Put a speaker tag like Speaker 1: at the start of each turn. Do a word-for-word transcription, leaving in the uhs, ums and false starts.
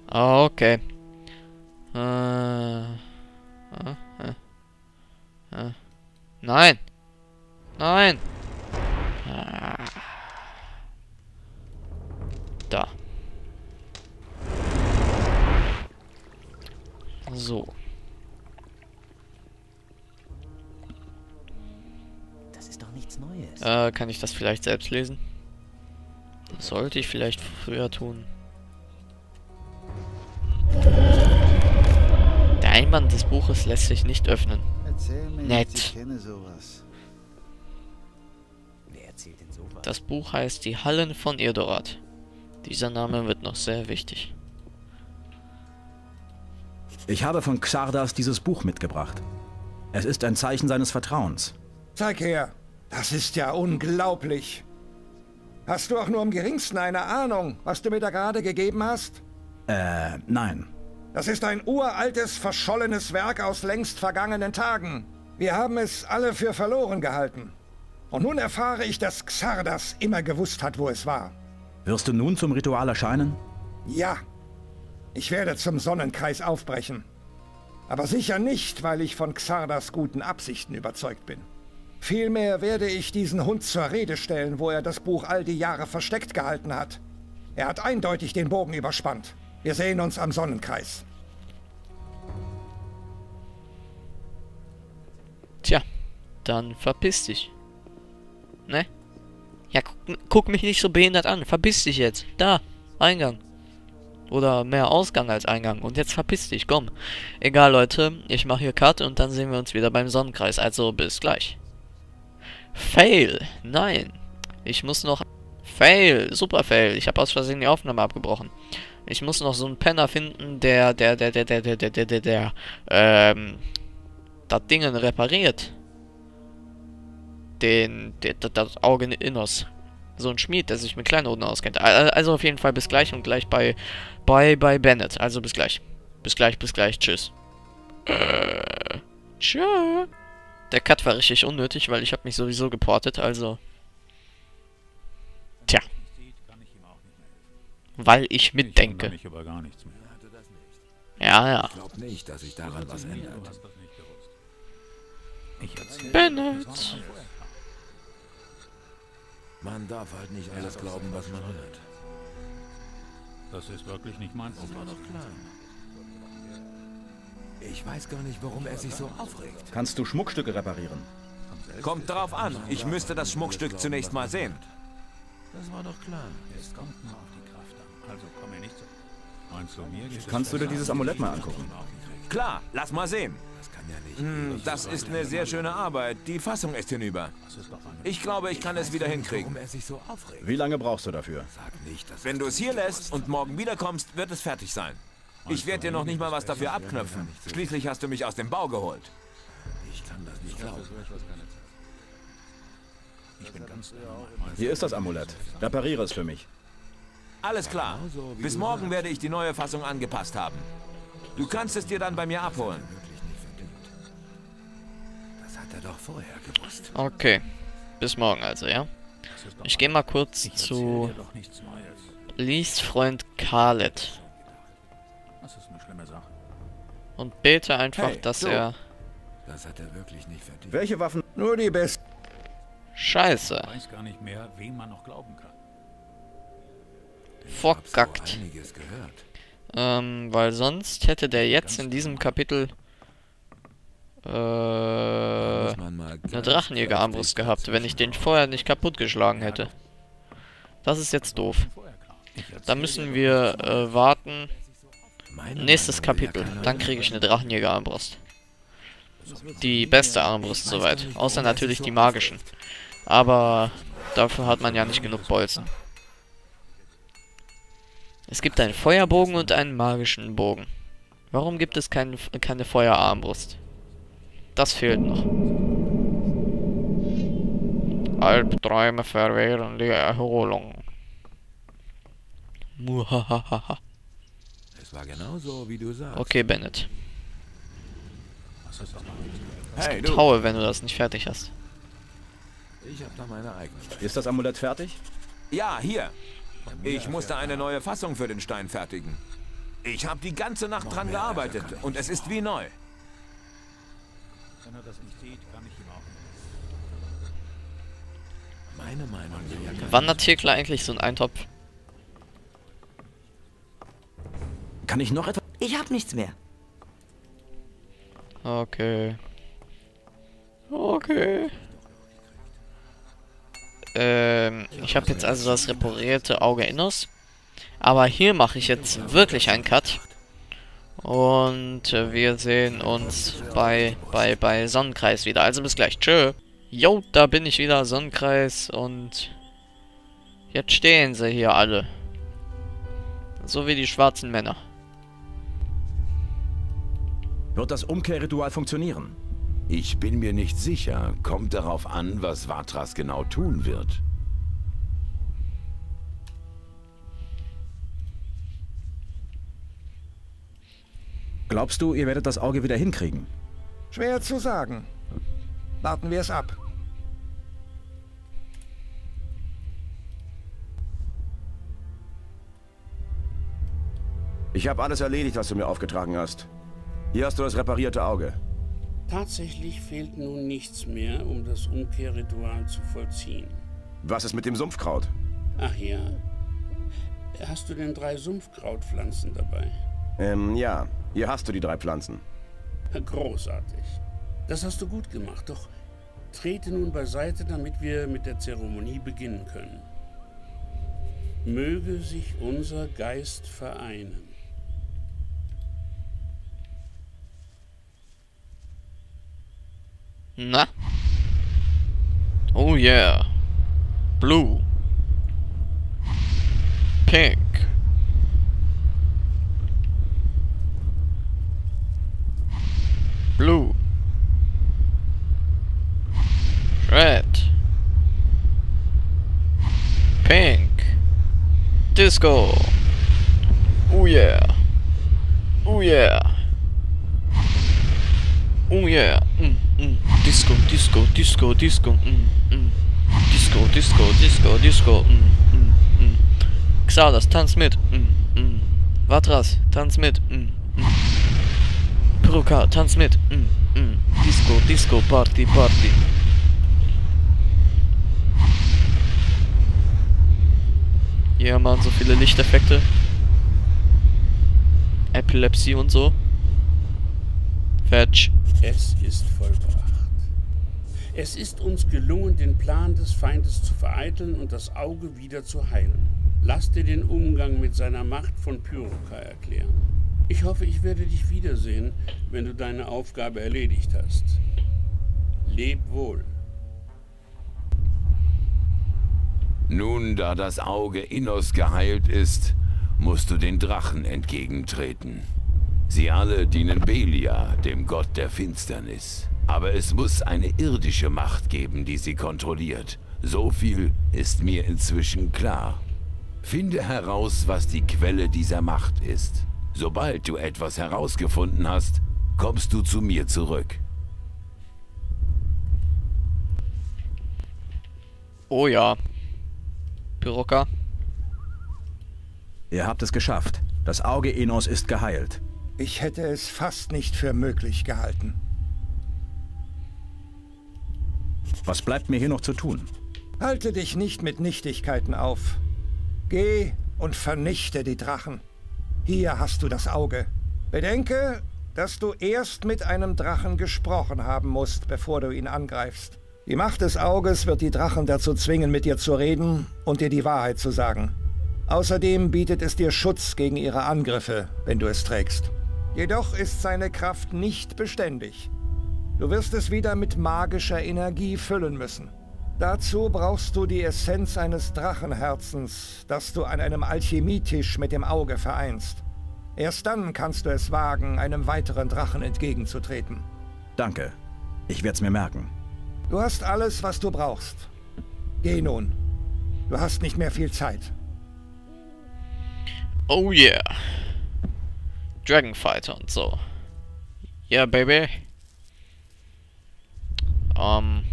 Speaker 1: Ah, okay. Äh, äh, äh, äh. Nein! Nein! Ah. Da. So.
Speaker 2: Das ist doch nichts Neues.
Speaker 1: Äh, kann ich das vielleicht selbst lesen? Das sollte ich vielleicht früher tun. Der Einband des Buches lässt sich nicht öffnen.
Speaker 3: Erzähl mir
Speaker 1: Nett.
Speaker 3: nicht, ich kenne sowas.
Speaker 2: Wer erzählt denn sowas?
Speaker 1: Das Buch heißt Die Hallen von Irdorat. Dieser Name wird noch sehr wichtig.
Speaker 4: Ich habe von Xardas dieses Buch mitgebracht. Es ist ein Zeichen seines Vertrauens.
Speaker 5: Zeig her. Das ist ja unglaublich. Hast du auch nur im geringsten eine Ahnung, was du mir da gerade gegeben hast?
Speaker 4: Äh, nein.
Speaker 5: Das ist ein uraltes, verschollenes Werk aus längst vergangenen Tagen. Wir haben es alle für verloren gehalten. Und nun erfahre ich, dass Xardas immer gewusst hat, wo es war.
Speaker 4: Wirst du nun zum Ritual erscheinen?
Speaker 5: Ja. Ich werde zum Sonnenkreis aufbrechen. Aber sicher nicht, weil ich von Xardas guten Absichten überzeugt bin. Vielmehr werde ich diesen Hund zur Rede stellen, wo er das Buch all die Jahre versteckt gehalten hat. Er hat eindeutig den Bogen überspannt. Wir sehen uns am Sonnenkreis.
Speaker 1: Tja, dann verpiss dich. Ne? Ja, guck, guck mich nicht so behindert an. Verpiss dich jetzt. Da, Eingang. Oder mehr Ausgang als Eingang. Und jetzt verpiss dich, komm. Egal, Leute. Ich mache hier Cut und dann sehen wir uns wieder beim Sonnenkreis. Also, bis gleich. Fail. Nein. Ich muss noch... Fail. Super Fail. Ich habe aus Versehen die Aufnahme abgebrochen. Ich muss noch so einen Penner finden, der, der, der, der, der, der, der, der, der, der, ähm, das Dingen repariert. Den, der, das Auge Innos. So ein Schmied, der sich mit Kleinodern auskennt. Also auf jeden Fall bis gleich und gleich bei, bei, bei Bennett. Also bis gleich. Bis gleich, bis gleich. Tschüss. Äh, tschö. Der Cut war richtig unnötig, weil ich habe mich sowieso geportet, also... Tja. Weil ich mitdenke. Ja, ja.
Speaker 6: Ich glaube nicht, dass sich daran was ändert.
Speaker 1: Bennett.
Speaker 6: Man darf halt nicht alles glauben, was man hört.
Speaker 7: Das ist wirklich nicht mein
Speaker 6: Das war
Speaker 7: Problem.
Speaker 6: doch klar. Ich weiß gar nicht, warum er sich so aufregt.
Speaker 4: Kannst du Schmuckstücke reparieren?
Speaker 8: Kommt drauf an. Ich müsste das Schmuckstück zunächst mal sehen.
Speaker 6: Das war doch klar.
Speaker 7: Es kommt nur auf die Kraft an. Also komm mir nicht so. Meinst du, mir geht es
Speaker 4: Kannst du dir dieses Amulett mal angucken?
Speaker 8: Klar, lass mal sehen.
Speaker 6: Das kann ja nicht.
Speaker 8: Hm, das ist eine sehr schöne Arbeit. Die Fassung ist hinüber. Ich glaube, ich kann es wieder hinkriegen.
Speaker 6: Warum er sich so aufregt.
Speaker 4: Wie lange brauchst du dafür?
Speaker 6: Sag nicht, dass
Speaker 8: Wenn du es hier lässt und morgen wiederkommst, wird es fertig sein. Ich werde dir noch nicht mal was dafür abknöpfen. Schließlich hast du mich aus dem Bau geholt.
Speaker 6: ich kann das nicht glauben.
Speaker 7: Ich bin ganz
Speaker 4: Hier ist das Amulett. Repariere es für mich.
Speaker 8: Alles klar. Bis morgen werde ich die neue Fassung angepasst haben. Du kannst es dir dann bei mir abholen.
Speaker 6: Wirklich nicht verdient. Das hat er doch vorher gewusst.
Speaker 1: Okay. Bis morgen also, ja? Ich gehe mal kurz zu
Speaker 7: doch nichts Neues.
Speaker 1: Lees Freund Khaled
Speaker 7: Das ist eine schlimme Sache.
Speaker 1: und bete einfach,
Speaker 8: Hey,
Speaker 1: dass
Speaker 8: du.
Speaker 1: er...
Speaker 6: Das hat er wirklich nicht verdient.
Speaker 4: Welche Waffen?
Speaker 5: Nur die besten.
Speaker 1: Scheiße.
Speaker 7: Ich weiß gar nicht mehr, wem man noch glauben kann.
Speaker 6: Ich hab so
Speaker 1: Verkackt.
Speaker 6: einiges gehört.
Speaker 1: Ähm, weil sonst hätte der jetzt in diesem Kapitel äh,
Speaker 6: Muss
Speaker 1: eine
Speaker 6: man mal
Speaker 1: Drachenjäger-Armbrust gehabt, wenn ich den vorher nicht kaputtgeschlagen hätte. Das ist jetzt doof. Da müssen wir äh, warten.
Speaker 6: Meine
Speaker 1: Nächstes
Speaker 6: Meinung will ja
Speaker 1: Kapitel.
Speaker 6: keiner
Speaker 1: Dann kriege ich eine Drachenjäger-Armbrust. Die beste Armbrust soweit. Außer natürlich die magischen. Aber dafür hat man ja nicht genug Bolzen. Es gibt einen Feuerbogen und einen magischen Bogen. Warum gibt es kein, keine Feuerarmbrust? Das fehlt noch. Albträume verwehren die Erholung. Muhahaha.
Speaker 6: Es war genauso, wie du sagst.
Speaker 1: Okay, Bennett.
Speaker 7: Das ist doch noch nichts.
Speaker 8: Hey, du.
Speaker 1: Traue, wenn du das nicht fertig hast.
Speaker 6: Ich habe da meine eigenen.
Speaker 4: Ist das Amulett fertig?
Speaker 8: Ja, hier. Ich musste eine neue Fassung für den Stein fertigen. Ich habe die ganze Nacht dran gearbeitet und es ist wie neu.
Speaker 7: Wenn er das nicht sieht, kann ich ihm auch nicht.
Speaker 8: Meine Meinung ist...
Speaker 1: Wandert Hirkler eigentlich so ein Eintopf?
Speaker 4: Kann ich noch etwas?
Speaker 9: Ich hab nichts mehr.
Speaker 1: Okay. Okay. Ähm, ich habe jetzt also das reparierte Auge Innos. Aber hier mache ich jetzt wirklich einen Cut. Und äh, wir sehen uns bei, bei, bei Sonnenkreis wieder. Also bis gleich. Tschö. Jo, da bin ich wieder, Sonnenkreis. Und jetzt stehen sie hier alle. So wie die schwarzen Männer.
Speaker 4: Wird das Umkehrritual funktionieren?
Speaker 6: Ich bin mir nicht sicher. Kommt darauf an, was Vatras genau tun wird.
Speaker 4: Glaubst du, ihr werdet das Auge wieder hinkriegen?
Speaker 5: Schwer zu sagen. Warten wir es ab.
Speaker 10: Ich habe alles erledigt, was du mir aufgetragen hast. Hier hast du das reparierte Auge.
Speaker 11: Tatsächlich fehlt nun nichts mehr, um das Umkehrritual zu vollziehen.
Speaker 10: Was ist mit dem Sumpfkraut?
Speaker 11: Ach ja. Hast du denn drei Sumpfkrautpflanzen dabei?
Speaker 10: Ähm, ja. Hier hast du die drei Pflanzen.
Speaker 11: Großartig. Das hast du gut gemacht, doch trete nun beiseite, damit wir mit der Zeremonie beginnen können. Möge sich unser Geist vereinen.
Speaker 1: Na? Oh yeah. Blue. Pink. Blue. Red. Pink. Disco. Oh yeah. Oh yeah. Oh yeah. Mm, mm. Disco, Disco, Disco, Disco. Mm, mm. Disco, Disco, Disco, Disco. Mm, mm, mm. Xardas, tanz mit. Mm, mm. Vatras, tanz mit. Mm, mm. Peruka, tanz mit. Mm, mm. Disco, Disco, Party, Party. Ja, man, so viele Lichteffekte. Epilepsie und so. Fetch.
Speaker 11: Es ist vollbracht. Es ist uns gelungen, den Plan des Feindes zu vereiteln und das Auge wieder zu heilen. Lass dir den Umgang mit seiner Macht von Pyroka erklären. Ich hoffe, ich werde dich wiedersehen, wenn du deine Aufgabe erledigt hast. Leb wohl.
Speaker 6: Nun, da das Auge Innos geheilt ist, musst du den Drachen entgegentreten. Sie alle dienen Belia, dem Gott der Finsternis. Aber es muss eine irdische Macht geben, die sie kontrolliert. So viel ist mir inzwischen klar. Finde heraus, was die Quelle dieser Macht ist. Sobald du etwas herausgefunden hast, kommst du zu mir zurück.
Speaker 1: Oh ja. Peruka.
Speaker 4: Ihr habt es geschafft. Das Auge Innos ist geheilt.
Speaker 5: Ich hätte es fast nicht für möglich gehalten.
Speaker 4: Was bleibt mir hier noch zu tun?
Speaker 5: Halte dich nicht mit Nichtigkeiten auf. Geh und vernichte die Drachen. Hier hast du das Auge. Bedenke, dass du erst mit einem Drachen gesprochen haben musst, bevor du ihn angreifst. Die Macht des Auges wird die Drachen dazu zwingen, mit dir zu reden und dir die Wahrheit zu sagen. Außerdem bietet es dir Schutz gegen ihre Angriffe, wenn du es trägst. Jedoch ist seine Kraft nicht beständig. Du wirst es wieder mit magischer Energie füllen müssen. Dazu brauchst du die Essenz eines Drachenherzens, das du an einem Alchemietisch mit dem Auge vereinst. Erst dann kannst du es wagen, einem weiteren Drachen entgegenzutreten.
Speaker 4: Danke. Ich werde es mir merken.
Speaker 5: Du hast alles, was du brauchst. Geh nun. Du hast nicht mehr viel Zeit.
Speaker 1: Oh yeah. Dragonfighter und so. Yeah, baby. Ähm.